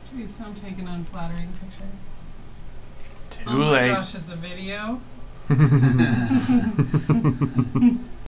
Please don't take an unflattering picture. Too oh my late. gosh, it's a video?